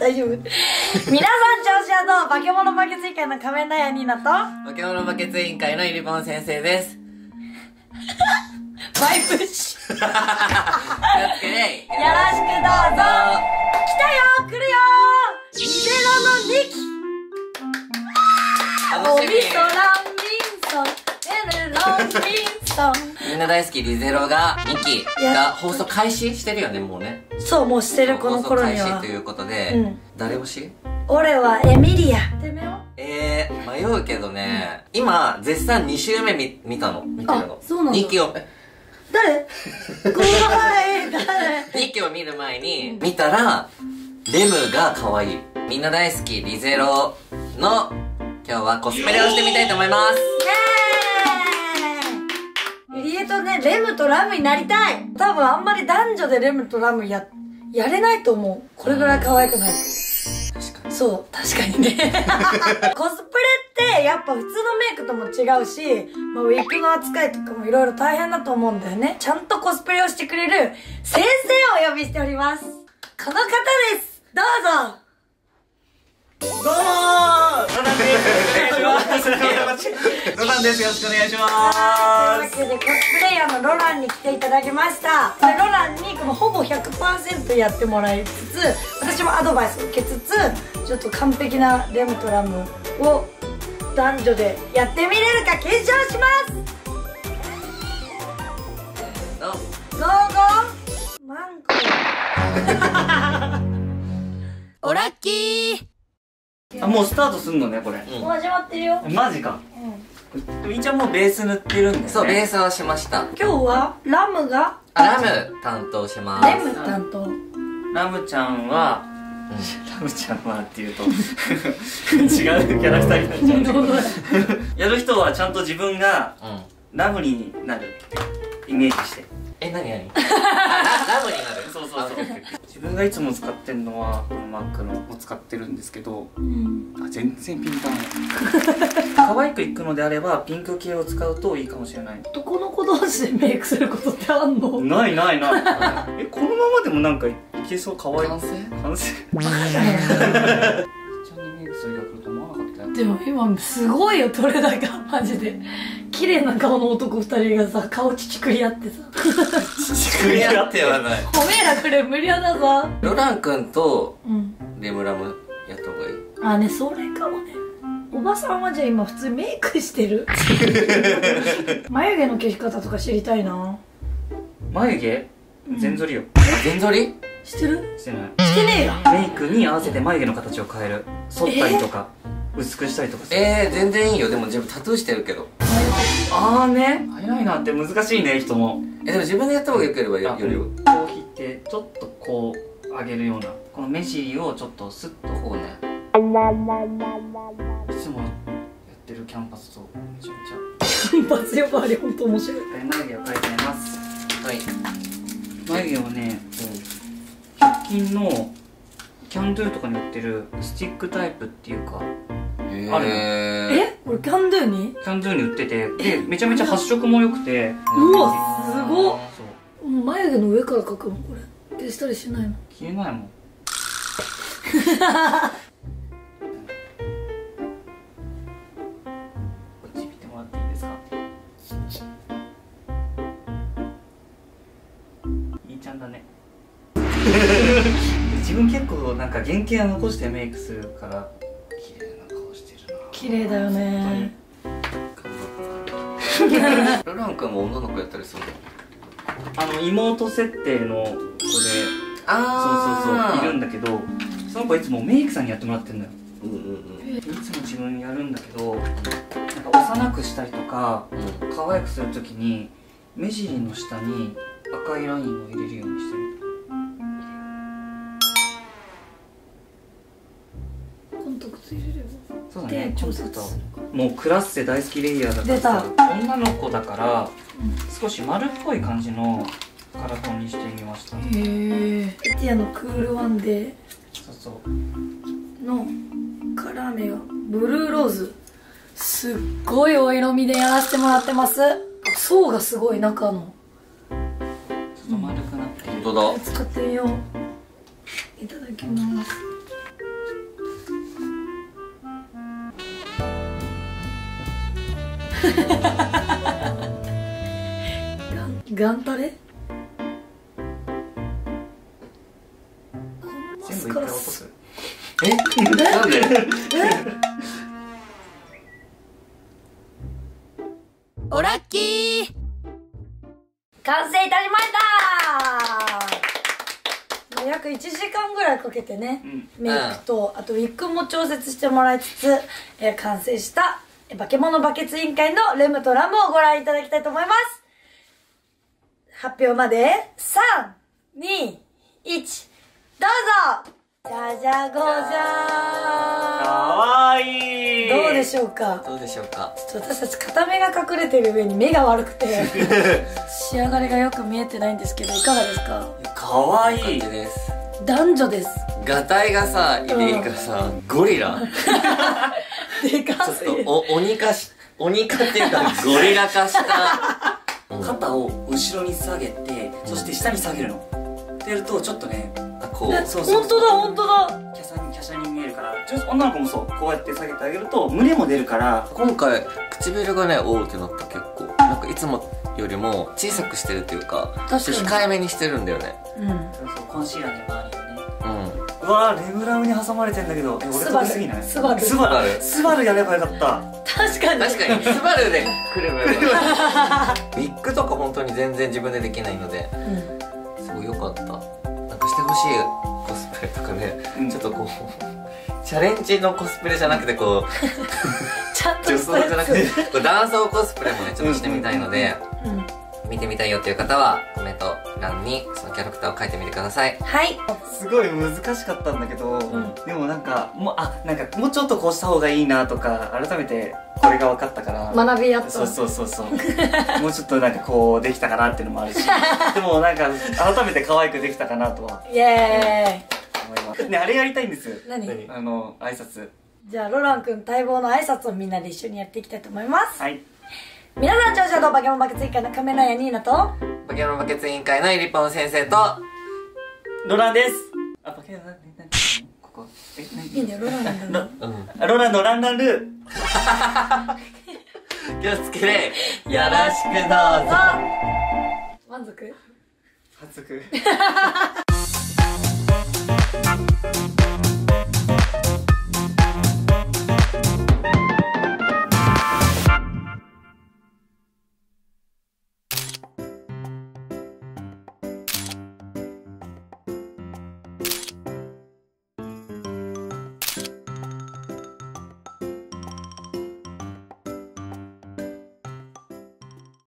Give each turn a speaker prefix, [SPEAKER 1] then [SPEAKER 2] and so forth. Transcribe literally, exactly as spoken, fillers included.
[SPEAKER 1] 大丈夫。皆さん調子はどう？化け物バケツ委員会の仮面ライダーニーナと
[SPEAKER 2] 化け物バケツ委員会のイリボン先生です。
[SPEAKER 1] バイプッシュ。
[SPEAKER 2] 気をつけね。
[SPEAKER 1] よろしくどうぞ。来たよ、来るよ。リベロのにき。おみそランリンソン、エルロンリンソン。
[SPEAKER 2] みんな大好きリゼロがにきが放送開始してるよね、もうね。
[SPEAKER 1] そう、もうしてるこの頃には。
[SPEAKER 2] 放送開始ということで、うん、誰推し？
[SPEAKER 1] 俺はエミリア。てめえは？
[SPEAKER 2] えー、迷うけどね、うん、今、絶賛に週目見、見たの。見てるの。
[SPEAKER 1] そうなんだ。
[SPEAKER 2] にきを、
[SPEAKER 1] 誰？怖い、誰？
[SPEAKER 2] にきを見る前に、見たら、レムが可愛い。みんな大好きリゼロの、今日はコスプレをしてみたいと思います。
[SPEAKER 1] イエーイ！リエとね、レムとラムになりたい。多分あんまり男女でレムとラムや、やれないと思う。これぐらい可愛くないと。
[SPEAKER 2] 確かに。
[SPEAKER 1] そう、確かにね。コスプレってやっぱ普通のメイクとも違うし、まあ、ウィッグの扱いとかもいろいろ大変だと思うんだよね。ちゃんとコスプレをしてくれる先生をお呼びしております。この方です。どうぞ。
[SPEAKER 3] どうもー、ロランです。ロランです。よろしくお願いします。
[SPEAKER 1] というわけでコスプレイヤーのロランに来ていただきました。でロランにこのほぼ ひゃくパーセント やってもらいつつ、私もアドバイスを受けつつ、ちょっと完璧なレムとラムを男女でやってみれるか検証します。
[SPEAKER 2] どうぞ。
[SPEAKER 1] どうぞ。マンコ。
[SPEAKER 2] おラッキー。
[SPEAKER 3] あ、もうスタートすんのね、これ。
[SPEAKER 1] もう始まってるよ。
[SPEAKER 3] マジか。うん。でも一応もうベース塗ってるんだよね。
[SPEAKER 2] そう、ベースはしました。
[SPEAKER 1] 今日はラムが
[SPEAKER 2] ラム担当します。
[SPEAKER 1] レム担当。
[SPEAKER 3] ラムちゃんは、うん、ラムちゃんはっていうと違うキャラクターになっちゃう。やる人はちゃんと自分がラムになるってイメージして。
[SPEAKER 2] え、なになに？ラムになる？
[SPEAKER 3] そうそうそう。自分がいつも使ってるのはこのマックのを使ってるんですけど、うん、あ、全然ピンとない。可愛くいくのであればピンク系を使うといいかもしれない。
[SPEAKER 1] 男の子同士でメイクすることってあんの？
[SPEAKER 3] ないないない。え、このままでもなんかいけそう。可愛い。
[SPEAKER 2] 完成？
[SPEAKER 3] 完成。
[SPEAKER 1] でも今すごいよ、撮れ高マジで。綺麗な顔の男二人がさ、顔ちちくり合ってさ。
[SPEAKER 3] ちちくり合ってはない。
[SPEAKER 1] おめえらこれ無理やだぞ。
[SPEAKER 2] ロラン君とレムラムやった方がいい。
[SPEAKER 1] あ、ね、それかもね。おばさんはじゃあ今普通にメイクしてる。眉毛の消し方とか知りたいな。
[SPEAKER 3] 眉毛全剃りよ。
[SPEAKER 2] 全剃り
[SPEAKER 1] してる？
[SPEAKER 3] してない。
[SPEAKER 1] してねえよ。
[SPEAKER 3] メイクに合わせて眉毛の形を変える。剃ったりとか薄くしたりとかする。
[SPEAKER 2] えー、全然いいよ。でも自分タトゥーしてるけど。
[SPEAKER 3] あーね、アイライナーって難しいね、人も。
[SPEAKER 2] え、でも自分でやった方がよければよりよ。
[SPEAKER 3] こう引いてちょっとこう上げるような、この目尻をちょっとスッとこうね、いつもやってるキャンパスとめちゃめちゃ
[SPEAKER 1] キャンパス呼ばわりほんと面白い。
[SPEAKER 3] 眉毛を描いてみます。
[SPEAKER 2] はい。
[SPEAKER 3] 眉毛はね、ひゃく均のキャンドゥとかに売ってるスティックタイプっていうかあるの。
[SPEAKER 1] え、これキャンドゥに
[SPEAKER 3] キャンドゥに売ってて、でめちゃめちゃ発色も良くて、
[SPEAKER 1] うわすごっ。眉毛の上から描くのこれ。消したりしないの？
[SPEAKER 3] 消えないもん。こっち見てもらっていいですか？いいちゃんだね。自分結構なんか原型は残してメイクするから綺麗な顔してるな。
[SPEAKER 1] 綺麗だよね。
[SPEAKER 2] ロラン君も女の子やったりするの？
[SPEAKER 3] あの妹設定の子で、
[SPEAKER 2] あ
[SPEAKER 3] そうそうそういるんだけど、その子いつもメイクさんにやってもらってるんだよ。
[SPEAKER 2] うんうんうん。
[SPEAKER 3] いつも自分やるんだけど、なんか幼くしたりとか、うん、可愛くするときに目尻の下に赤いラインを入れるようにしてる。
[SPEAKER 1] コンタクト入れれば。
[SPEAKER 3] そうだね、ちょっともうクラッセ大好きレイヤーだからさ、女の子だから、うん、少し丸っぽい感じのカラコンにしてみました。へ
[SPEAKER 1] え。エティアのクールワンデー
[SPEAKER 3] そうそう
[SPEAKER 1] のカラー名がブルーローズ。すっごいお色味でやらせてもらってます。層がすごい中の
[SPEAKER 3] ちょっと丸くなってる。
[SPEAKER 2] 本当だ。
[SPEAKER 1] 使ってみよう。いただきます。 ガンタレ
[SPEAKER 3] 全部一回落とす。
[SPEAKER 2] えなんで
[SPEAKER 1] おラッキー完成いたしましたー。約いちじかんぐらいかけてね、うん、メイクと、あとウィッグも調節してもらいつつ、えー、完成した化け物バケツ委員会のレムとラムをご覧いただきたいと思います。発表までさん、に、いち、どうぞ。じゃじゃごじゃーん。
[SPEAKER 3] かわいい。
[SPEAKER 1] どうでしょうか。
[SPEAKER 2] どうでしょうか。
[SPEAKER 1] ちょっと私たち片目が隠れてる上に目が悪くて仕上がりがよく見えてないんですけど、いかがですか。
[SPEAKER 3] かわいい
[SPEAKER 2] 感じです。
[SPEAKER 1] 男女です。
[SPEAKER 2] ガタイがさ、いびりがさ、ゴリラ
[SPEAKER 1] でかすぎる。
[SPEAKER 2] ちょっとお鬼化し鬼化っていうかゴリラ化した
[SPEAKER 3] 肩を後ろに下げて、そして下に下げるのってやるとちょっとね、
[SPEAKER 2] あ、こう、
[SPEAKER 1] そうそう、本当だ本当だ。
[SPEAKER 3] 華奢に華奢に見えるから、女の子もそう、こうやって下げてあげると胸も出るから。
[SPEAKER 2] 今回唇がね、おーってなった。結構なんかいつもよりも小さくしてるっていうか、控えめにしてるんだよね。
[SPEAKER 1] うん、
[SPEAKER 3] そうそう、コンシーラーの周りをね。うん。うわー、レムラムに挟まれてんだけど、え、俺得意すぎない？
[SPEAKER 1] スバル
[SPEAKER 3] スバルスバルやればよかった。
[SPEAKER 1] 確かに
[SPEAKER 2] 確かにスバルで来ればよかったウィッグとか本当に全然自分でできないので、うん、すごいよかった。なんかしてほしいコスプレとかね、うん、ちょっとこうチャレンジのコスプレじゃなくてこう
[SPEAKER 1] ちゃんと
[SPEAKER 2] 女装じゃなくてこう男装コスプレもねちょっとしてみたいので、うんうんうん、見てみたいよっていう方はコメント欄にそのキャラクターを書いてみてください。
[SPEAKER 1] はい。
[SPEAKER 3] すごい難しかったんだけど、うん、でもなんかもうあなんかもうちょっとこうした方がいいなとか改めてこれが分かったから
[SPEAKER 1] 学びやった。
[SPEAKER 3] そうそうそうそうもうちょっとなんかこうできたかなっていうのもあるしでもなんか改めて可愛くできたかなとは
[SPEAKER 1] イエーイ
[SPEAKER 3] 思います。ね、あれやりたいんです。
[SPEAKER 1] 何？
[SPEAKER 3] あの挨拶。
[SPEAKER 1] じゃあロラン君待望の挨拶をみんなで一緒にやっていきたいと思います。
[SPEAKER 3] はい。
[SPEAKER 1] 皆さん、調子はどうバケモンバケツ委員会のカメラヤニーナと
[SPEAKER 2] バケモンバケツ委員会のイリポン先生と
[SPEAKER 3] ロランです。あ、バケモン何何ここえ何
[SPEAKER 1] いいんだよ、ロランなんだよ。
[SPEAKER 3] うん。ロランのランランル
[SPEAKER 2] ー気をつけれ
[SPEAKER 1] よろしくどうぞ。満足？
[SPEAKER 3] 満足